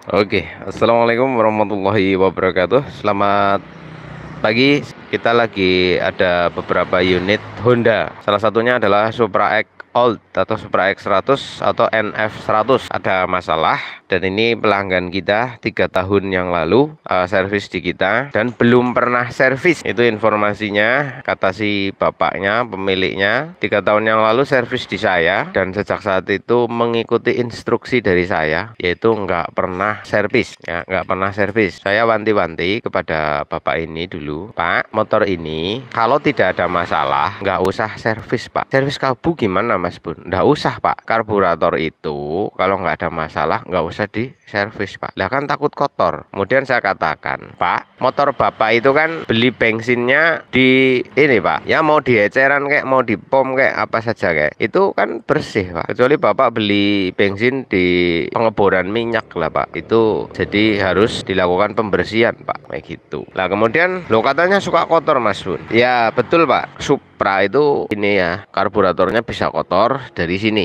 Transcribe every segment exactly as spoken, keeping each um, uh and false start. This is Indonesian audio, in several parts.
Oke, assalamualaikum warahmatullahi wabarakatuh. Selamat pagi. Kita lagi ada beberapa unit Honda. Salah satunya adalah Supra X Old atau Supra X seratus atau N F seratus. Ada masalah dan ini pelanggan kita tiga tahun yang lalu uh, servis di kita dan belum pernah servis. Itu informasinya kata si bapaknya, pemiliknya. Tiga tahun yang lalu servis di saya dan sejak saat itu mengikuti instruksi dari saya, yaitu nggak pernah servis. Ya, nggak pernah servis. Saya wanti-wanti kepada bapak ini dulu, Pak, motor ini kalau tidak ada masalah nggak usah servis, Pak. Servis kalbu gimana, Mas Bun? Nggak usah, Pak. Karburator itu kalau nggak ada masalah nggak usah di servis, Pak. Lah kan takut kotor. Kemudian saya katakan, Pak, motor bapak itu kan beli bensinnya di ini, Pak, ya mau di eceran kayak mau di pom kayak apa saja kayak itu kan bersih, Pak. Kecuali bapak beli bensin di pengeboran minyak lah, Pak, itu jadi harus dilakukan pembersihan, Pak, kayak gitu. Lah kemudian lo katanya suka kotor, Mas Bun. Ya betul, Pak. Supra itu ini ya, karburatornya bisa kotor dari sini.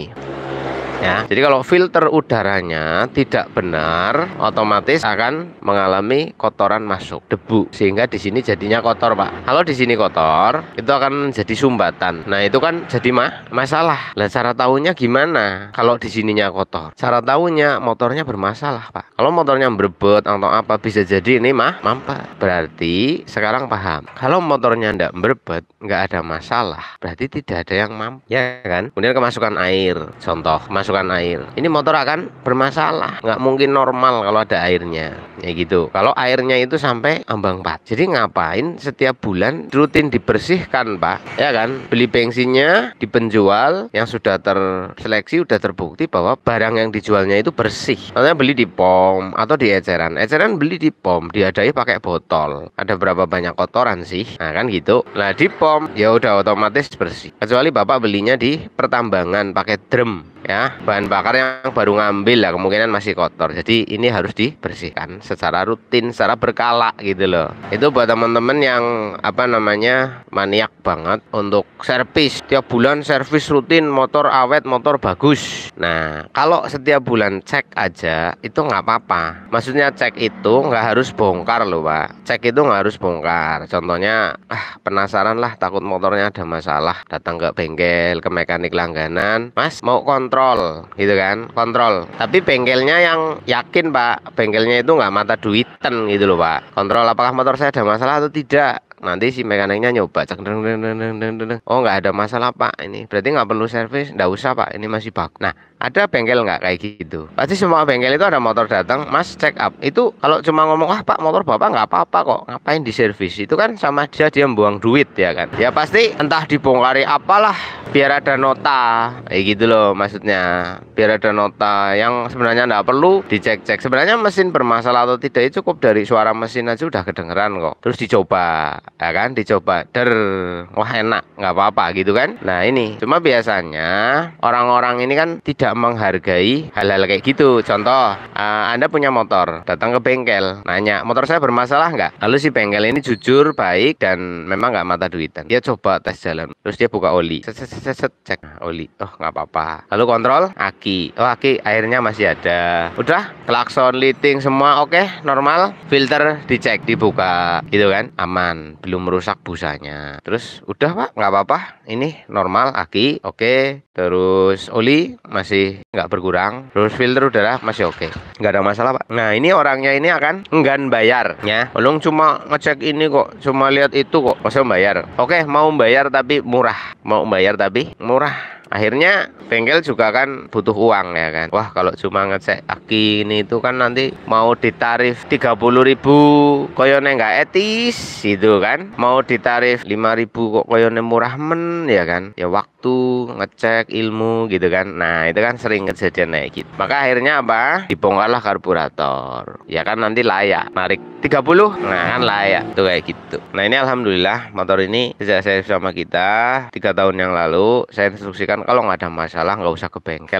Ya, jadi kalau filter udaranya tidak benar, otomatis akan mengalami kotoran masuk, debu, sehingga di sini jadinya kotor, Pak. Kalau di sini kotor, itu akan jadi sumbatan. Nah, itu kan jadi mah masalah. Lah, cara tahunya gimana? Kalau di sininya kotor, cara tahunya motornya bermasalah, Pak. Kalau motornya berebut atau apa, bisa jadi ini mah mampet. Berarti sekarang paham. Kalau motornya ndak berebut, nggak ada masalah, berarti tidak ada yang mampu, ya kan? Kemudian kemasukan air, contoh kemasukan air, ini motor akan bermasalah, nggak mungkin normal kalau ada airnya, ya gitu. Kalau airnya itu sampai ambang empat, jadi ngapain setiap bulan rutin dibersihkan, Pak, ya kan? Beli bensinnya di penjual yang sudah terseleksi, sudah terbukti bahwa barang yang dijualnya itu bersih. Soalnya beli di pom atau di eceran, eceran beli di pom, diadai pakai botol, ada berapa banyak kotoran sih? Nah kan gitu. Nah di pom ya udah otomatis bersih. Kecuali bapak belinya di pertambangan pakai drum, ya, bahan bakar yang baru ngambil lah, kemungkinan masih kotor. Jadi ini harus dibersihkan secara rutin, secara berkala gitu loh. Itu buat teman-teman yang apa namanya maniak banget untuk servis tiap bulan, servis rutin, motor awet, motor bagus. Nah kalau setiap bulan cek aja itu nggak apa-apa. Maksudnya cek itu nggak harus bongkar loh, Pak. Cek itu nggak harus bongkar. Contohnya ah penasaran lah, takut motornya ada masalah, datang ke bengkel, ke mekanik langganan, Mas mau kontrol gitu kan, kontrol, tapi bengkelnya yang yakin, Pak, bengkelnya itu nggak mata duitan gitu loh, Pak. Kontrol apakah motor saya ada masalah atau tidak. Nanti si mekaniknya nyoba, cek, deng, deng, deng, deng, deng, deng. Oh nggak ada masalah, Pak, ini berarti nggak perlu servis, nggak usah, Pak, ini masih bagus. Nah ada bengkel nggak kayak gitu? Pasti semua bengkel itu ada motor datang, Mas check up. Itu kalau cuma ngomong, ah Pak motor bapak nggak apa-apa kok, ngapain diservis, itu kan sama dia dia membuang duit, ya kan? Ya pasti entah dibongkari apalah, biar ada nota, kayak gitu loh maksudnya. Biar ada nota yang sebenarnya nggak perlu dicek-cek. Sebenarnya mesin bermasalah atau tidak itu cukup dari suara mesin aja udah kedengeran kok. Terus dicoba, ya kan? Dicoba, der, wah enak, nggak apa-apa gitu kan? Nah ini, cuma biasanya orang-orang ini kan tidak menghargai hal-hal kayak gitu. Contoh, uh, Anda punya motor, datang ke bengkel, nanya, motor saya bermasalah nggak? Lalu si bengkel ini jujur, baik, dan memang nggak mata duitan. Dia coba tes jalan, terus dia buka oli, set, set, set, set, cek nah, oli, oh nggak apa-apa. Lalu kontrol aki, oh aki airnya masih ada. Udah, klakson, liting semua oke, okay, normal. Filter dicek, dibuka, gitu kan, aman, belum merusak busanya. Terus udah, Pak, nggak apa-apa, ini normal, aki oke, okay. Terus oli masih nggak berkurang, terus filter udara masih oke, okay, nggak ada masalah, Pak. Nah ini orangnya ini akan enggan bayar, ya. Belum cuma ngecek ini kok, cuma lihat itu kok, masa bayar? Oke, mau bayar tapi murah, mau bayar tapi murah. Akhirnya bengkel juga kan butuh uang, ya kan. Wah kalau cuma ngecek aki ini itu kan nanti mau ditarif tiga puluh ribu koyone nggak etis gitu kan. Mau ditarif lima ribu kok koyone murah men, ya kan. Ya waktu ngecek ilmu gitu kan. Nah itu kan sering kejadian kayak gitu. Maka akhirnya apa? Dibongkarlah karburator. Ya kan nanti layak narik tiga puluh. Nah kan layak tuh kayak gitu. Nah ini alhamdulillah motor ini sejak saya sama kita tiga tahun yang lalu saya instruksikan kalau nggak ada masalah nggak usah ke bengkel, Pak.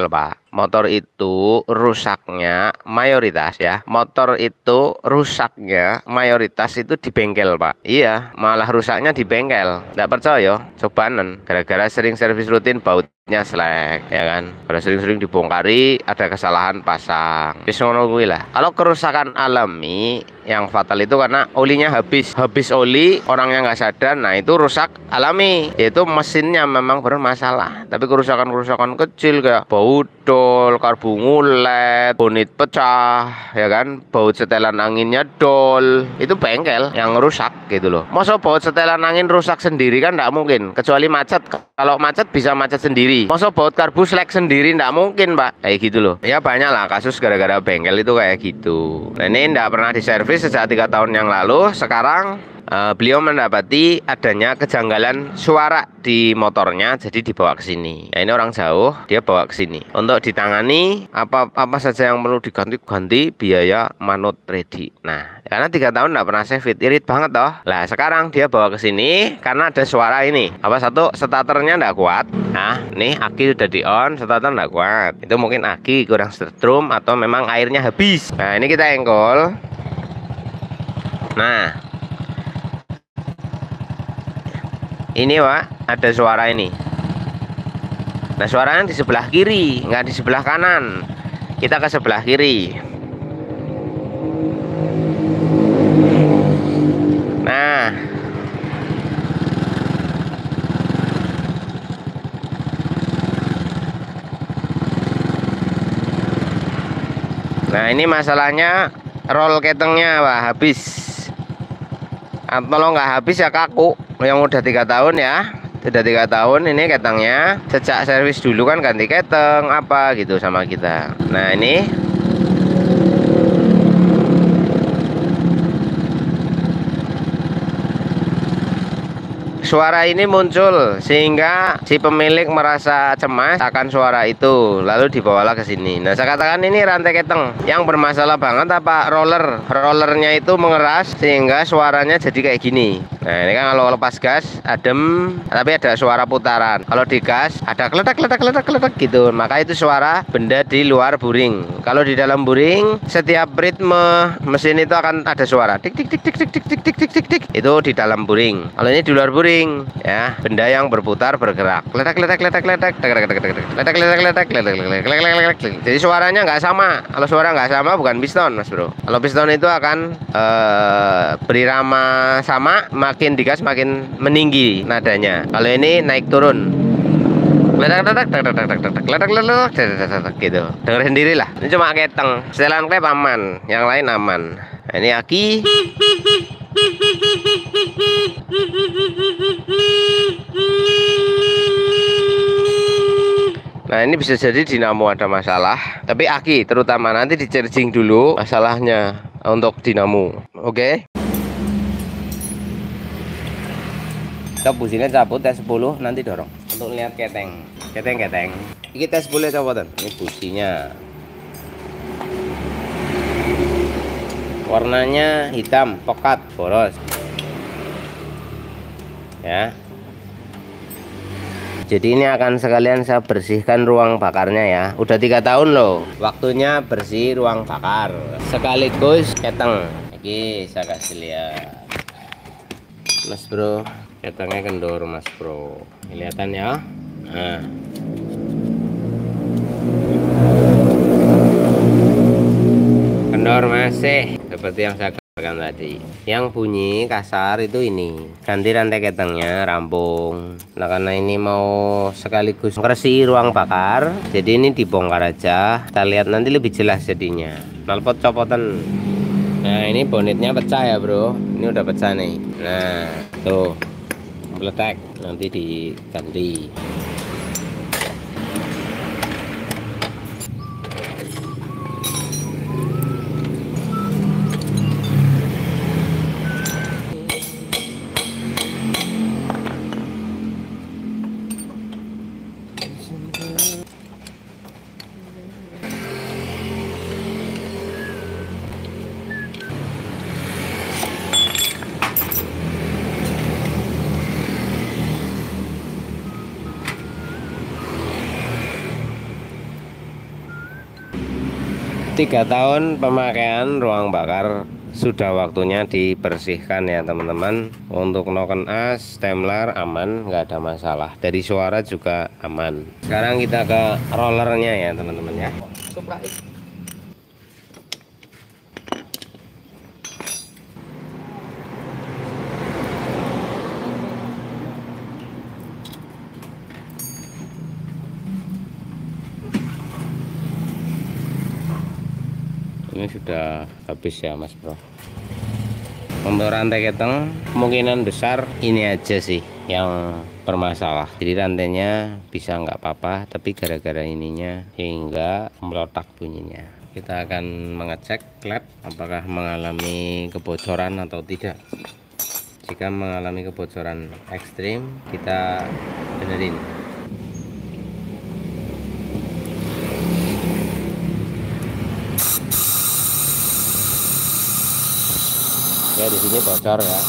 motor itu rusaknya mayoritas ya. Motor itu rusaknya mayoritas itu di bengkel, Pak. Iya, malah rusaknya di bengkel. Nggak percaya? Cobaan gara-gara sering servis rutin bautnya selek, ya kan? Kalau sering-sering dibongkari ada kesalahan pasang. Wis ngono kuwi lah. Kalau kerusakan alami yang fatal itu karena olinya habis. Habis oli, orangnya nggak sadar. Nah, itu rusak alami. Yaitu mesinnya memang bermasalah. Tapi kerusakan-kerusakan kecil kayak baut dol, karbu ngulet, bonit pecah, ya kan, baut setelan anginnya dol, itu bengkel yang rusak gitu loh. Masa baut setelan angin rusak sendiri kan nggak mungkin, kecuali macet. Kalau macet bisa macet sendiri. Masa baut karbu selek sendiri nggak mungkin, Pak, kayak gitu loh. Ya banyak lah kasus gara-gara bengkel itu kayak gitu. Nah, ini nggak pernah diservis sejak tiga tahun yang lalu. Sekarang Uh, beliau mendapati adanya kejanggalan suara di motornya, jadi dibawa ke sini. Nah, ini orang jauh, dia bawa ke sini untuk ditangani apa apa saja yang perlu diganti-ganti, biaya manut ready. Nah, karena tiga tahun nggak pernah save it, irit banget toh. Lah sekarang dia bawa ke sini karena ada suara ini. Apa satu, starternya nggak kuat. Nah, nih aki udah di on, starter nggak kuat. Itu mungkin aki kurang strum atau memang airnya habis. Nah, ini kita engkol. Nah, ini Pak, ada suara ini. Nah, suaranya di sebelah kiri, nggak di sebelah kanan. Kita ke sebelah kiri. Nah, nah ini masalahnya roll ketengnya Pak, habis. Kalau nggak habis ya kaku. Yang udah tiga tahun ya, sudah tiga tahun ini ketengnya. Sejak servis dulu kan ganti keteng apa gitu sama kita. Nah, ini suara ini muncul sehingga si pemilik merasa cemas akan suara itu, lalu dibawalah ke sini. Nah, saya katakan ini rantai keteng yang bermasalah banget apa roller rollernya itu mengeras sehingga suaranya jadi kayak gini. Nah, ini kan kalau lepas gas adem, tapi ada suara putaran. Kalau digas ada kledak kledak kledak kledak gitu. Maka itu suara benda di luar buring. Kalau di dalam buring, setiap ritme mesin itu akan ada suara tik tik tik tik tik tik tik tik tik tik tik. Itu di dalam buring. Kalau ini di luar buring, ya, benda yang berputar bergerak. Kledak kledak kledak kledak kledak kledak kledak kledak kledak kledak kledak. Jadi suaranya nggak sama. Kalau suara nggak sama bukan piston, Mas Bro. Kalau piston itu akan eh, berirama sama, makin digas makin meninggi nadanya. Kalau ini naik turun. Kledak-kledak, kledak-kledak, kledak-kledak, kledak-kledak gitu. Dengar sendirilah. Ini cuma keteng. Setelan klep aman, yang lain aman. Nah, ini aki. Nah, ini bisa jadi dinamo ada masalah, tapi aki terutama nanti di charging dulu masalahnya untuk dinamo. Oke. Okay? Kita businya cabut T sepuluh, nanti dorong untuk lihat keteng. Keteng keteng. Ini T sepuluh copotan. Ini businya. Warnanya hitam, pokat, boros. Ya. Jadi ini akan sekalian saya bersihkan ruang bakarnya ya. Udah tiga tahun loh. Waktunya bersih ruang bakar. Sekaligus keteng. Oke, saya kasih lihat. Mas Bro, ketengnya kendor Mas Bro. Kelihatan ya. Nah. Kendor masih seperti yang saya katakan tadi. Yang bunyi kasar itu ini. Ganti rantai ketengnya, rampung. Nah, karena ini mau sekaligus bersih ruang bakar, jadi ini dibongkar aja. Kita lihat nanti lebih jelas jadinya. Knalpot copotan. Nah, ini bonetnya pecah ya Bro. Ini udah pecah nih. Nah, tuh meletak, nanti diganti. Tiga tahun pemakaian ruang bakar sudah waktunya dibersihkan ya teman-teman. Untuk noken as, stemler aman, nggak ada masalah. Dari suara juga aman. Sekarang kita ke rollernya ya teman-teman ya. Supra X. Ini sudah habis ya Mas Bro. Untuk rantai keteng kemungkinan besar ini aja sih yang bermasalah. Jadi rantainya bisa nggak apa-apa, tapi gara-gara ininya hingga melotak bunyinya. Kita akan mengecek klep apakah mengalami kebocoran atau tidak. Jika mengalami kebocoran ekstrim, kita benerin. Ya di sini bocor ya.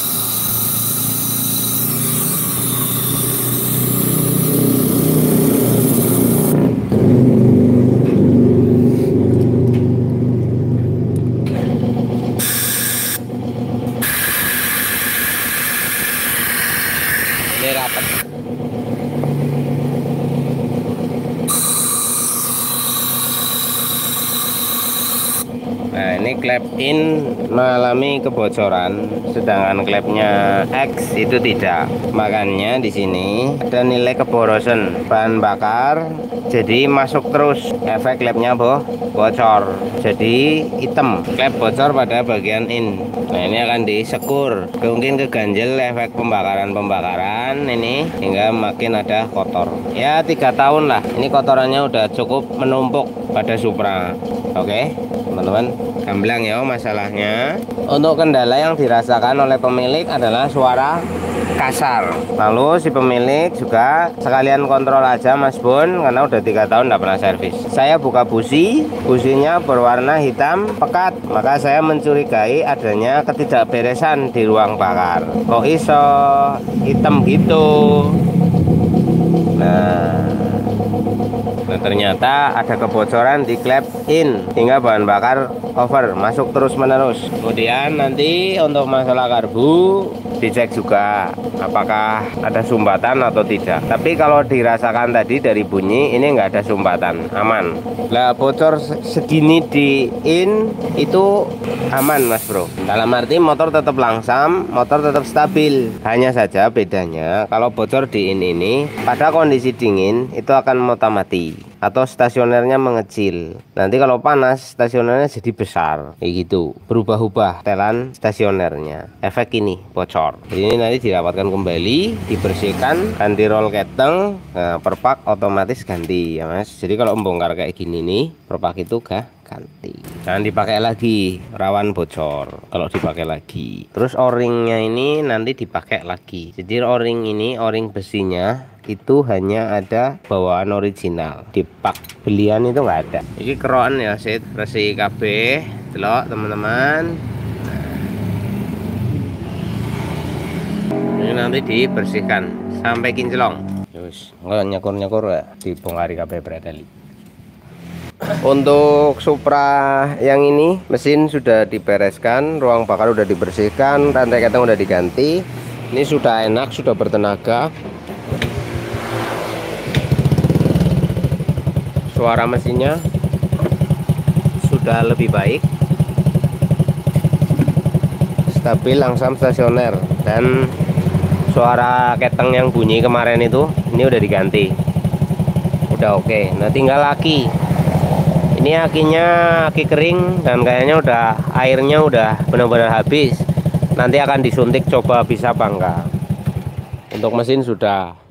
Ini rapat. Nah ini klep in mengalami kebocoran, sedangkan klepnya X itu tidak. Makanya di sini ada nilai keborosan bahan bakar, jadi masuk terus. Efek klepnya boh bocor, jadi hitam. Klep bocor pada bagian in. Nah ini akan disekur, mungkin keganjel efek pembakaran-pembakaran ini hingga makin ada kotor. Ya tiga tahun lah. Ini kotorannya udah cukup menumpuk pada Supra. Oke teman-teman, gamblang ya masalahnya. Untuk kendala yang dirasakan oleh pemilik adalah suara kasar. Lalu si pemilik juga sekalian kontrol aja Mas Bun, karena udah tiga tahun tidak pernah servis. Saya buka busi, businya berwarna hitam pekat, maka saya mencurigai adanya ketidakberesan di ruang bakar. Kok iso hitam gitu? Nah Nah ternyata ada kebocoran di klep in hingga bahan bakar over masuk terus menerus. Kemudian nanti untuk masalah karbu dicek juga apakah ada sumbatan atau tidak. Tapi kalau dirasakan tadi dari bunyi ini nggak ada sumbatan, aman. Lah bocor segini di in itu aman Mas Bro. Dalam arti motor tetap langsam, motor tetap stabil. Hanya saja bedanya kalau bocor di in ini pada kondisi dingin itu akan motor mati atau stasionernya mengecil. Nanti kalau panas stasionernya jadi besar kayak gitu, berubah-ubah telan stasionernya. Efek ini bocor. Jadi ini nanti dirapatkan kembali, dibersihkan, ganti roll keteng. Nah perpak otomatis ganti ya Mas. Jadi kalau membongkar kayak gini nih, perpak itu gak ganti. Jangan dipakai lagi, rawan bocor kalau dipakai lagi. Terus o-ringnya ini nanti dipakai lagi. Jadi o-ring ini, o-ring besinya itu hanya ada bawaan original. Di pak belian itu nggak ada. Ini keroan ya, set resi K B. Delok teman-teman. Ini nanti dibersihkan sampai kinclong. Terus nggak nyakur-nyakur ya, dibongkari K B preteli. Untuk Supra yang ini mesin sudah dibereskan, ruang bakar sudah dibersihkan, rantai keteng sudah diganti. Ini sudah enak, sudah bertenaga. Suara mesinnya sudah lebih baik, stabil, langsam, stasioner. Dan suara keteng yang bunyi kemarin itu ini udah diganti, udah oke. Nah tinggal aki. Ini akinya aki kering dan kayaknya udah airnya udah benar-benar habis. Nanti akan disuntik coba bisa apa enggak. Untuk mesin sudah